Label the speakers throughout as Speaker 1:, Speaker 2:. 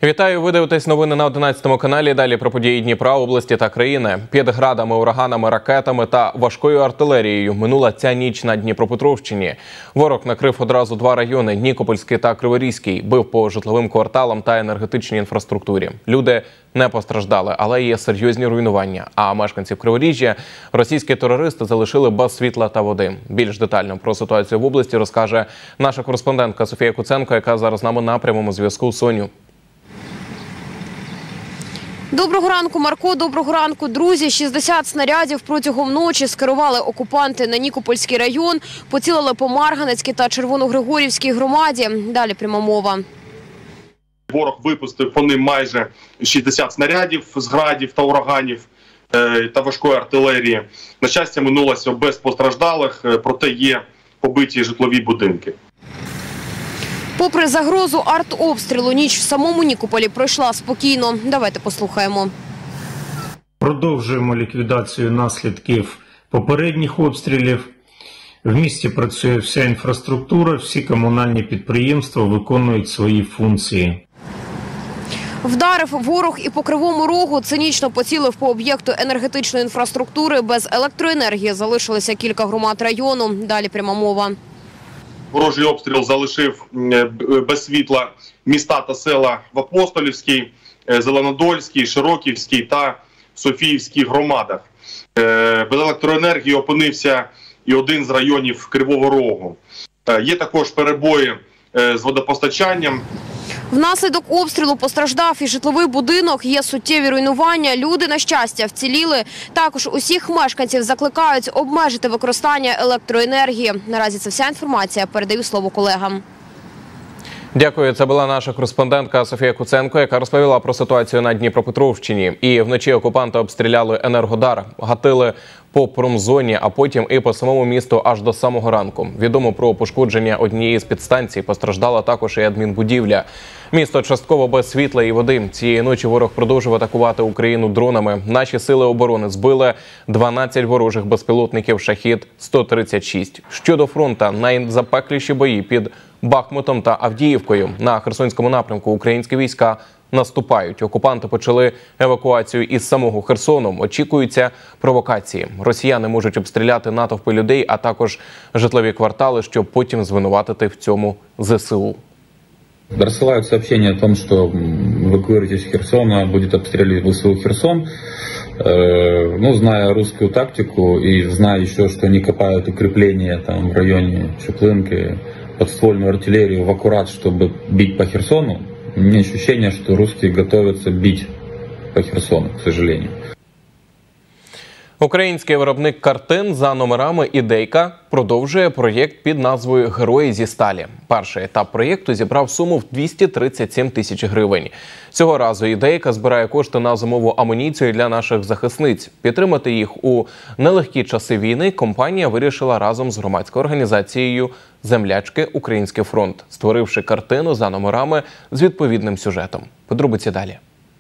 Speaker 1: Вітаю, ви дивитесь новини на 11 каналі. Далі про події Дніпра, області та країни. Під градами, ураганами, ракетами та важкою артилерією минула ця ніч на Дніпропетровщині. Ворог накрив одразу два райони – Нікопольський та Криворізький. Бив по житловим кварталам та енергетичній інфраструктурі. Люди не постраждали, але є серйозні руйнування. А мешканців Криворіжжя російські терористи залишили без світла та води. Більш детально про ситуацію в області розкаже наша кореспондентка Софія Куценко, яка зараз з нами на прямому зв'язку. Соню.
Speaker 2: Доброго ранку, Марко. Доброго ранку, друзі. 60 снарядів протягом ночі скерували окупанти на Нікопольський район, поцілили по Марганецькій та Червоногригорівській громаді. Далі пряма мова.
Speaker 3: Ворог випустив по ним майже 60 снарядів з градів та ураганів та важкої артилерії. На щастя, минулося без постраждалих, проте є побиті житлові будинки.
Speaker 2: Попри загрозу артобстрілу, ніч в самому Нікополі пройшла спокійно. Давайте послухаємо.
Speaker 4: Продовжуємо ліквідацію наслідків попередніх обстрілів. В місті працює вся інфраструктура, всі комунальні підприємства виконують свої функції.
Speaker 2: Вдарив ворог і по Кривому Рогу, цинічно поцілив по об'єкту енергетичної інфраструктури. Без електроенергії залишилися кілька громад району. Далі пряма мова.
Speaker 3: Ворожий обстріл залишив без світла міста та села в Апостолівській, Зеленодольській, Широківській та Софіївській громадах. Без електроенергії опинився і один з районів Кривого Рогу. Є також перебої з водопостачанням.
Speaker 2: Внаслідок обстрілу постраждав і житловий будинок, є суттєві руйнування. Люди, на щастя, вціліли. Також усіх мешканців закликають обмежити використання електроенергії. Наразі це вся інформація. Передаю слово колегам.
Speaker 1: Дякую. Це була наша кореспондентка Софія Куценко, яка розповіла про ситуацію на Дніпропетровщині. І вночі окупанти обстріляли Енергодар, гатили по промзоні, а потім і по самому місту аж до самого ранку. Відомо про пошкодження однієї з підстанцій, постраждала також і адмінбудівля. Місто частково без світла і води. Цієї ночі ворог продовжив атакувати Україну дронами. Наші сили оборони збили 12 ворожих безпілотників «Шахід-136». Щодо фронту, найзапекліші бої під Бахмутом та Авдіївкою. На Херсонському напрямку українські війська наступають. Окупанти почали евакуацію із самого Херсону. Очікуються провокації. Росіяни можуть обстріляти натовпи людей, а також житлові квартали, щоб потім звинуватити в цьому ЗСУ.
Speaker 5: Рассылают сообщение о том, что эвакуируйтесь из Херсона, будет обстреливать ВСУ Херсон. Ну, зная русскую тактику и зная еще, что они копают укрепления там в районе Чеплынки, подствольную артиллерию в аккурат, чтобы бить по Херсону, у меня ощущение, что русские готовятся бить по Херсону, к сожалению.
Speaker 1: Український виробник картин за номерами «Ідейка» продовжує проєкт під назвою «Герої зі сталі». Перший етап проєкту зібрав суму в 237 тисяч гривень. Цього разу «Ідейка» збирає кошти на зимову амуніцію для наших захисниць. Підтримати їх у нелегкі часи війни компанія вирішила разом з громадською організацією «Землячки. Український фронт», створивши картину за номерами з відповідним сюжетом. Подробиці далі.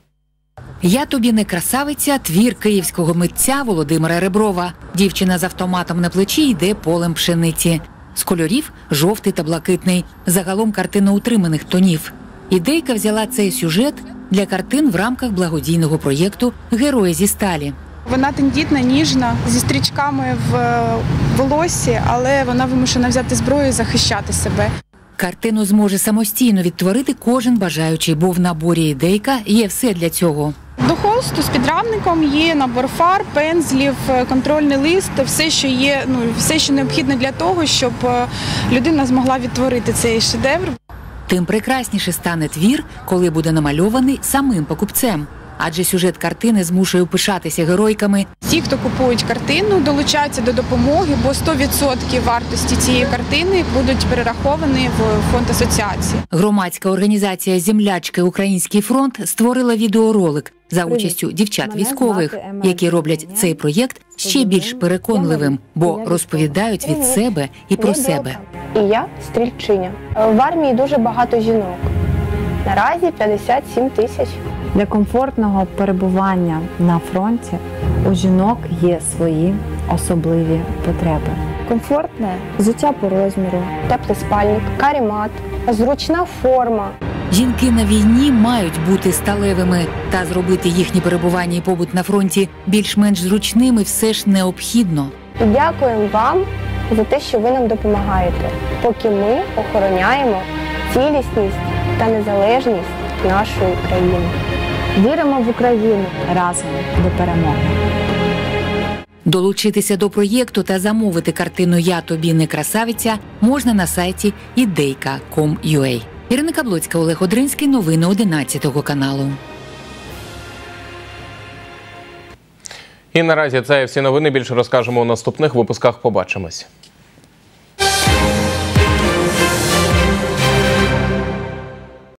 Speaker 6: «Я тобі не красавиця» – твір київського митця Володимира Реброва. Дівчина з автоматом на плечі йде полем пшениці. З кольорів – жовтий та блакитний. Загалом картина утриманих тонів. «Ідейка» взяла цей сюжет для картин в рамках благодійного проєкту «Герої зі сталі».
Speaker 7: Вона тендітна, ніжна, зі стрічками в волоссі, але вона вимушена взяти зброю і захищати себе.
Speaker 6: Картину зможе самостійно відтворити кожен бажаючий, бо в наборі «Ідейка» є все для цього.
Speaker 7: До холсту з підрамником є набор фарб, пензлів, контрольний лист, все, що є, все, що необхідно для того, щоб людина змогла відтворити цей шедевр.
Speaker 6: Тим прекрасніше стане твір, коли буде намальований самим покупцем. Адже сюжет картини змушує пишатися геройками.
Speaker 7: Ті, хто купують картину, долучаються до допомоги, бо 100% вартості цієї картини будуть перераховані в фонд асоціації.
Speaker 6: Громадська організація «Землячки. Український фронт» створила відеоролик за участю дівчат-військових, які роблять цей проєкт ще більш переконливим, бо розповідають від себе і про себе.
Speaker 8: І я стрільчиня. В армії дуже багато жінок. Наразі 57 тисяч.
Speaker 9: Для комфортного перебування на фронті у жінок є свої особливі потреби.
Speaker 8: Комфортне взуття по розміру, теплий спальник, каремат, зручна форма.
Speaker 6: Жінки на війні мають бути сталевими, та зробити їхнє перебування і побут на фронті більш-менш зручними все ж необхідно.
Speaker 8: І дякуємо вам за те, що ви нам допомагаєте, поки ми охороняємо цілісність та незалежність нашої країни.
Speaker 9: Віримо в Україну разом до перемоги.
Speaker 6: Долучитися до проєкту та замовити картину «Я тобі не красавиця» можна на сайті ideyka.com.ua. Ірина Каблоцька, Олег Одринський. Новини 11 каналу.
Speaker 1: І наразі це всі новини. Більше розкажемо у наступних випусках. Побачимось.